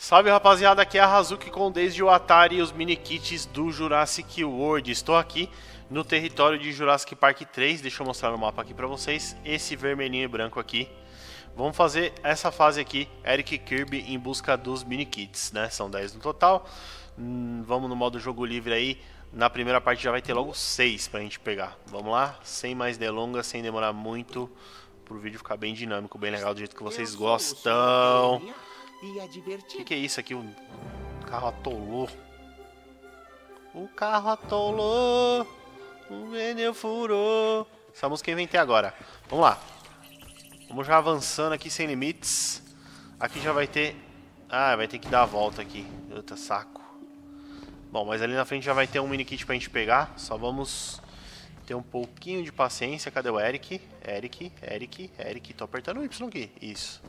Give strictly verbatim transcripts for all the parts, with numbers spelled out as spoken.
Salve rapaziada, aqui é a Hazuki com desde o Atari e os mini kits do Jurassic World. Estou aqui no território de Jurassic Park três, deixa eu mostrar no mapa aqui pra vocês, esse vermelhinho e branco aqui. Vamos fazer essa fase aqui, Eric e Kirby em busca dos mini kits, né? São dez no total. Hum, vamos no modo jogo livre aí, na primeira parte já vai ter logo seis pra gente pegar. Vamos lá, sem mais delongas, sem demorar muito, pro vídeo ficar bem dinâmico, bem legal do jeito que vocês gostam. O que, que é isso aqui? O carro atolou. O carro atolou. O pneu furou. Essa música eu inventei agora. Vamos lá. Vamos já avançando aqui sem limites. Aqui já vai ter... Ah, vai ter que dar a volta aqui. Eita, saco. Bom, mas ali na frente já vai ter um mini kit pra gente pegar. Só vamos ter um pouquinho de paciência. Cadê o Eric? Eric, Eric, Eric. Tô apertando o Y aqui. Isso.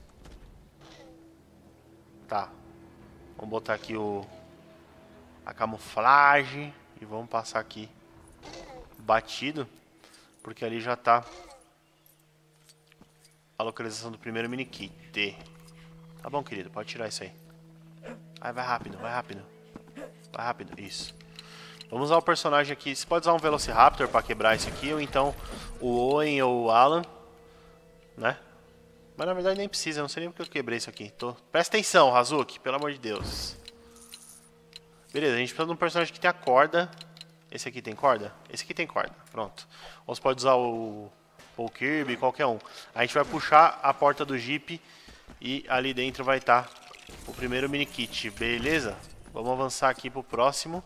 Tá, vamos botar aqui o a camuflagem e vamos passar aqui batido, porque ali já tá a localização do primeiro mini kit. Tá bom, querido, pode tirar isso aí. Vai, vai rápido, vai rápido. Vai rápido, isso. Vamos usar o personagem aqui, você pode usar um Velociraptor para quebrar isso aqui, ou então o Owen ou o Alan, né? Mas na verdade nem precisa, eu não sei nem porque eu quebrei isso aqui. Tô... Presta atenção, Hazuki, pelo amor de Deus. Beleza, a gente precisa de um personagem que tenha corda. Esse aqui tem corda? Esse aqui tem corda, pronto. Ou você pode usar o, o Kirby, qualquer um. A gente vai puxar a porta do Jeep e ali dentro vai estar o primeiro mini kit, beleza? Vamos avançar aqui pro próximo.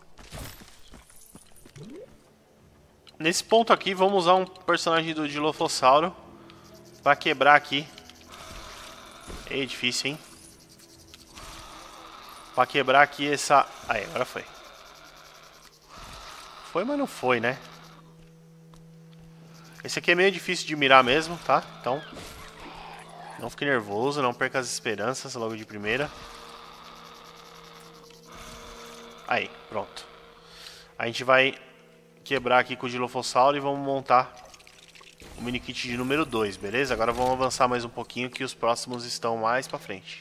Nesse ponto aqui vamos usar um personagem do Dilophosauro para quebrar aqui. É difícil, hein? Pra quebrar aqui essa... Aí, agora foi. Foi, mas não foi, né? Esse aqui é meio difícil de mirar mesmo, tá? Então, não fique nervoso, não perca as esperanças logo de primeira. Aí, pronto. A gente vai quebrar aqui com o Dilophosauro e vamos montar o mini kit de número dois, beleza? Agora vamos avançar mais um pouquinho que os próximos estão mais pra frente.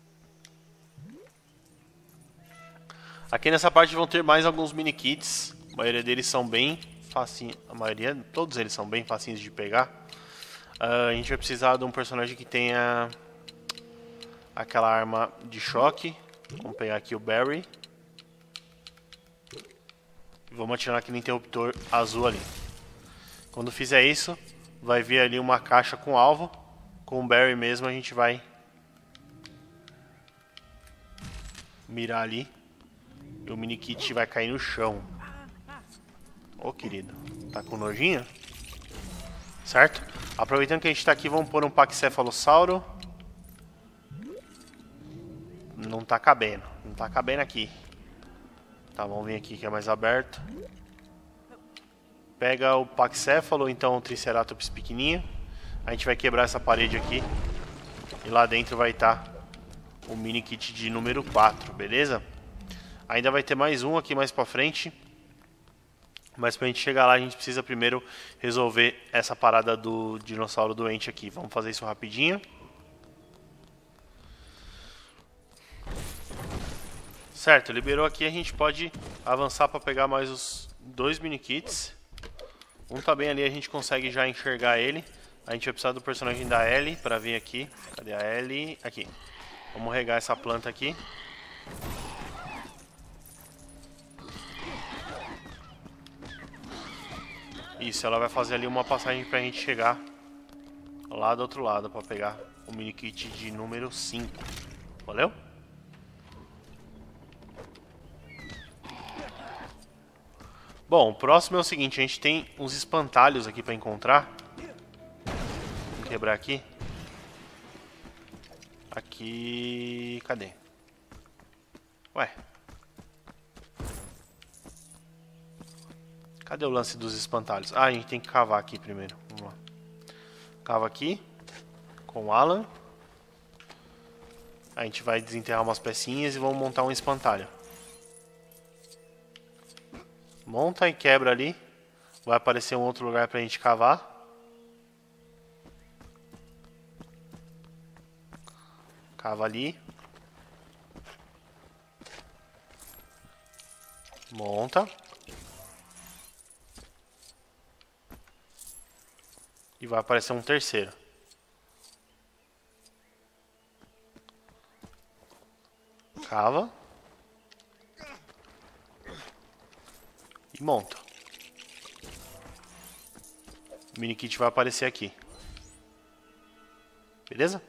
Aqui nessa parte vão ter mais alguns mini kits. A maioria deles são bem facinhos. A maioria, todos eles são bem facinhos de pegar. Uh, a gente vai precisar de um personagem que tenha aquela arma de choque. Vamos pegar aqui o Barry. Vamos atirar aqui no interruptor azul ali. Quando fizer isso, vai vir ali uma caixa com alvo. Com o Barry mesmo a gente vai mirar ali. E o mini kit vai cair no chão. Ô, querido, tá com nojinho? Certo? Aproveitando que a gente tá aqui, vamos pôr um Pachycephalossauro. Não tá cabendo. Não tá cabendo aqui. Tá, vamos vir aqui que é mais aberto. Pega o Pachycephalo, então o Triceratops pequenininho. A gente vai quebrar essa parede aqui. E lá dentro vai estar o mini kit de número quatro, beleza? Ainda vai ter mais um aqui mais pra frente. Mas pra gente chegar lá a gente precisa primeiro resolver essa parada do dinossauro doente aqui. Vamos fazer isso rapidinho. Certo, liberou aqui, a gente pode avançar pra pegar mais os dois mini kits. Um tá bem ali, a gente consegue já enxergar ele. A gente vai precisar do personagem da Ellie pra vir aqui. Cadê a Ellie? Aqui. Vamos regar essa planta aqui. Isso, ela vai fazer ali uma passagem pra gente chegar lá do outro lado pra pegar o mini kit de número cinco. Valeu? Bom, o próximo é o seguinte, a gente tem uns espantalhos aqui pra encontrar. Vamos quebrar aqui. Aqui... Cadê? Ué. Cadê o lance dos espantalhos? Ah, a gente tem que cavar aqui primeiro. Vamos lá. Cava aqui. Com o Alan. A gente vai desenterrar umas pecinhas e vamos montar um espantalho. Monta e quebra ali. Vai aparecer um outro lugar pra gente cavar. Cava ali. Monta. E vai aparecer um terceiro. Cava. E monta. O mini kit vai aparecer aqui. Beleza?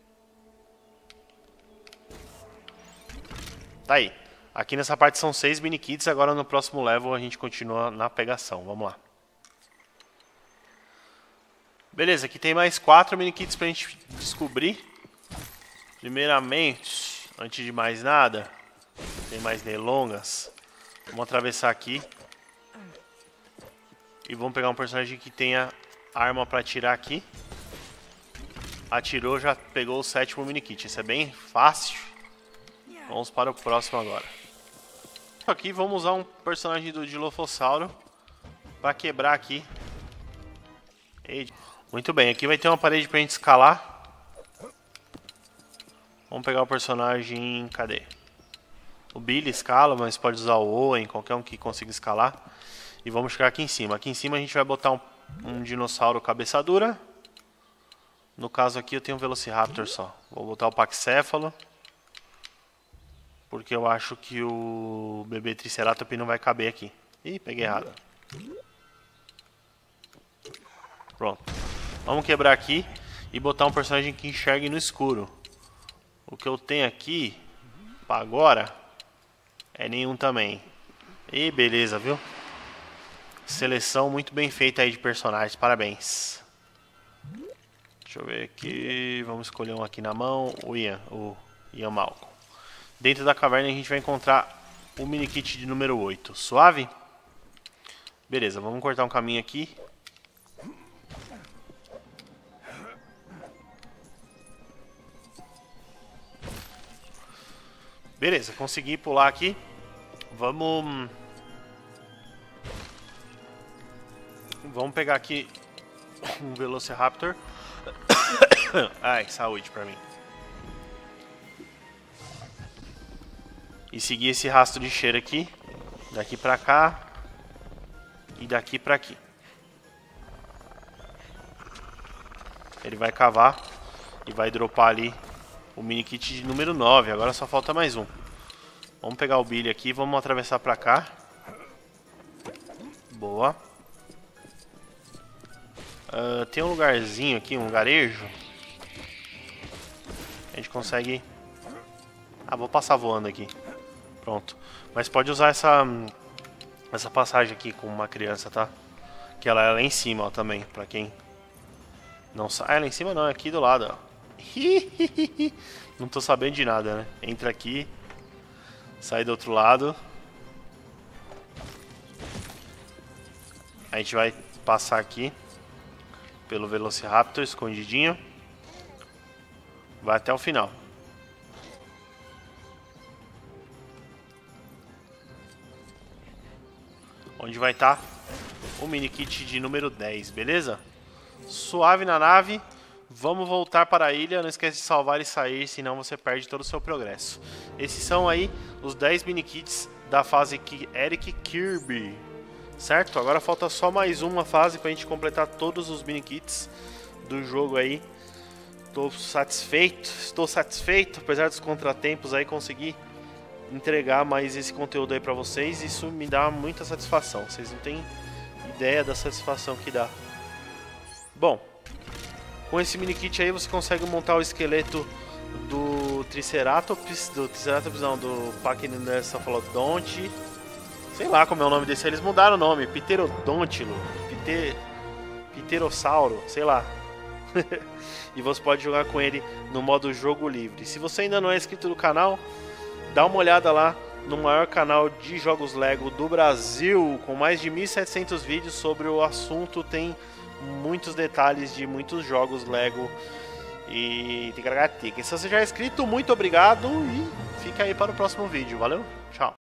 Tá aí. Aqui nessa parte são seis mini kits. Agora no próximo level a gente continua na pegação. Vamos lá. Beleza, aqui tem mais quatro mini kits pra gente descobrir. Primeiramente, antes de mais nada, tem mais delongas. Vamos atravessar aqui. E vamos pegar um personagem que tenha arma pra atirar aqui. Atirou, já pegou o sétimo mini kit. Isso é bem fácil. Vamos para o próximo agora. Aqui vamos usar um personagem do Dilophosauro para quebrar aqui. Muito bem, aqui vai ter uma parede pra gente escalar. Vamos pegar o personagem... Cadê? O Billy escala, mas pode usar o Owen, qualquer um que consiga escalar. E vamos chegar aqui em cima. Aqui em cima a gente vai botar um, um dinossauro cabeça dura. No caso aqui eu tenho um Velociraptor só. Vou botar o Pachycephalo. Porque eu acho que o bebê Triceratops não vai caber aqui. Ih, peguei errado. Pronto. Vamos quebrar aqui e botar um personagem que enxergue no escuro. O que eu tenho aqui, para agora, é nenhum também. E beleza, viu? Seleção muito bem feita aí de personagens, parabéns. Deixa eu ver aqui, vamos escolher um aqui na mão, o Ian, o Ian Malcolm. Dentro da caverna a gente vai encontrar o mini kit de número oito, suave? Beleza, vamos cortar um caminho aqui. Beleza, consegui pular aqui. Vamos... Vamos pegar aqui um Velociraptor. Ai, saúde pra mim. E seguir esse rastro de cheiro aqui. Daqui pra cá. E daqui pra aqui. Ele vai cavar. E vai dropar ali o mini kit de número nove. Agora só falta mais um. Vamos pegar o Billy aqui. Vamos atravessar pra cá. Boa. Uh, tem um lugarzinho aqui, um lugarejo. A gente consegue... Ah, vou passar voando aqui. Pronto. Mas pode usar essa essa passagem aqui com uma criança, tá? Que ela é lá em cima, ó, também. Pra quem não sabe. Ah, lá em cima não, é aqui do lado, ó. Não tô sabendo de nada, né? Entra aqui. Sai do outro lado. A gente vai passar aqui pelo Velociraptor escondidinho. Vai até o final. Onde vai estar o mini kit de número dez, beleza? Suave na nave. Vamos voltar para a ilha. Não esquece de salvar e sair, senão você perde todo o seu progresso. Esses são aí os dez mini kits da fase Eric Kirby. Certo? Agora falta só mais uma fase para a gente completar todos os mini kits do jogo aí. Estou satisfeito, estou satisfeito, apesar dos contratempos aí, consegui entregar mais esse conteúdo aí para vocês. Isso me dá muita satisfação. Vocês não têm ideia da satisfação que dá. Bom, com esse mini kit aí você consegue montar o esqueleto do Triceratops, do Triceratops não, do Pachycephalodontine. Sei lá como é o nome desse, eles mudaram o nome, Pterodontilo, Pter... Pterossauro, sei lá. E você pode jogar com ele no modo jogo livre. Se você ainda não é inscrito no canal, dá uma olhada lá no maior canal de jogos Lego do Brasil, com mais de mil e setecentos vídeos sobre o assunto. Tem muitos detalhes de muitos jogos Lego e tica-tica. Se você já é inscrito, muito obrigado e fica aí para o próximo vídeo. Valeu, tchau.